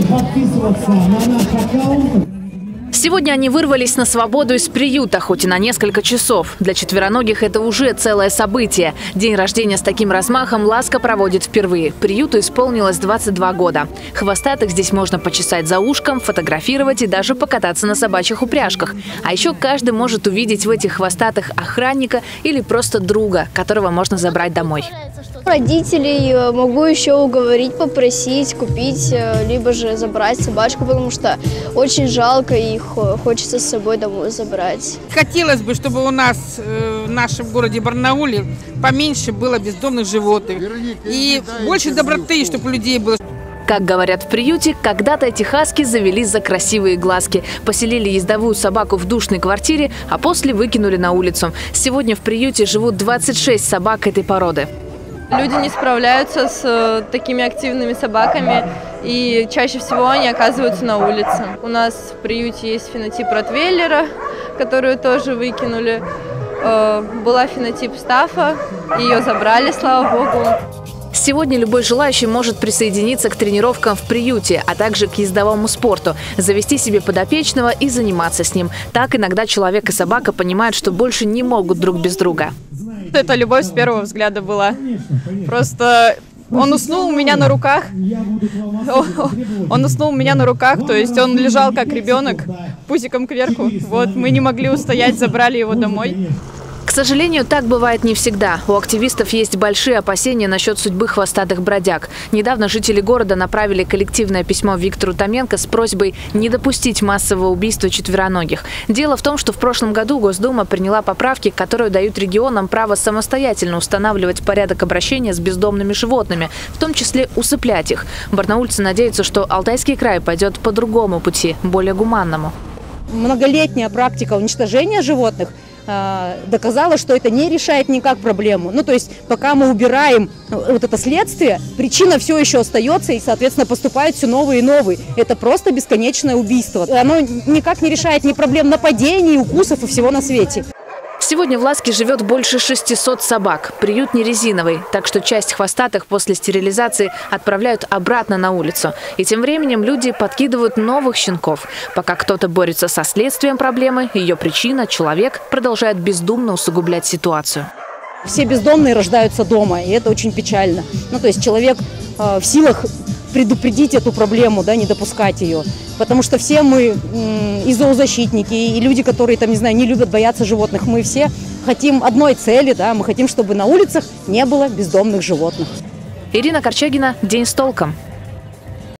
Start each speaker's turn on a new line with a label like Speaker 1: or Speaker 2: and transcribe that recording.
Speaker 1: подписываться на наш аккаунт.
Speaker 2: Сегодня они вырвались на свободу из приюта, хоть и на несколько часов. Для четвероногих это уже целое событие. День рождения с таким размахом «Ласка» проводит впервые. Приюту исполнилось 22 года. Хвостатых здесь можно почесать за ушком, фотографировать и даже покататься на собачьих упряжках. А еще каждый может увидеть в этих хвостатых охранника или просто друга, которого можно забрать домой.
Speaker 3: Родителей могу еще уговорить, попросить, купить, либо же забрать собачку, потому что очень жалко и хочется с собой домой забрать.
Speaker 4: Хотелось бы, чтобы у нас в нашем городе Барнауле поменьше было бездомных животных и больше доброты, чтобы у людей было.
Speaker 2: Как говорят в приюте, когда-то эти хаски завелись за красивые глазки. Поселили ездовую собаку в душной квартире, а после выкинули на улицу. Сегодня в приюте живут 26 собак этой породы.
Speaker 5: Люди не справляются с такими активными собаками, и чаще всего они оказываются на улице. У нас в приюте есть фенотип ротвейлера, которую тоже выкинули. Была фенотип стаффа, ее забрали, слава богу.
Speaker 2: Сегодня любой желающий может присоединиться к тренировкам в приюте, а также к ездовому спорту, завести себе подопечного и заниматься с ним. Так иногда человек и собака понимают, что больше не могут друг без друга.
Speaker 5: Это любовь с первого взгляда была. Просто он уснул у меня на руках. Он уснул у меня на руках, то есть он лежал как ребенок, пузиком кверху. Вот мы не могли устоять, забрали его домой.
Speaker 2: К сожалению, так бывает не всегда. У активистов есть большие опасения насчет судьбы хвостатых бродяг. Недавно жители города направили коллективное письмо Виктору Томенко с просьбой не допустить массового убийства четвероногих. Дело в том, что в прошлом году Госдума приняла поправки, которые дают регионам право самостоятельно устанавливать порядок обращения с бездомными животными, в том числе усыплять их. Барнаульцы надеются, что Алтайский край пойдет по другому пути, более гуманному.
Speaker 6: Многолетняя практика уничтожения животных доказала, что это не решает никак проблему. Ну, то есть, пока мы убираем вот это следствие, причина все еще остается, и, соответственно, поступают все новые и новые. Это просто бесконечное убийство. Оно никак не решает ни проблем нападений, укусов и всего на свете.
Speaker 2: Сегодня в Ласке живет больше 600 собак. Приют не резиновый, так что часть хвостатых после стерилизации отправляют обратно на улицу. И тем временем люди подкидывают новых щенков. Пока кто-то борется со следствием проблемы, ее причина, человек, продолжает бездумно усугублять ситуацию.
Speaker 6: Все бездомные рождаются дома, и это очень печально. Ну, то есть человек в силах предупредить эту проблему, да, не допускать ее. Потому что все мы и зоозащитники, и люди, которые, там, не знаю, не любят, боятся животных, мы все хотим одной цели, да, мы хотим, чтобы на улицах не было бездомных животных.
Speaker 2: Ирина Корчагина, «День с толком».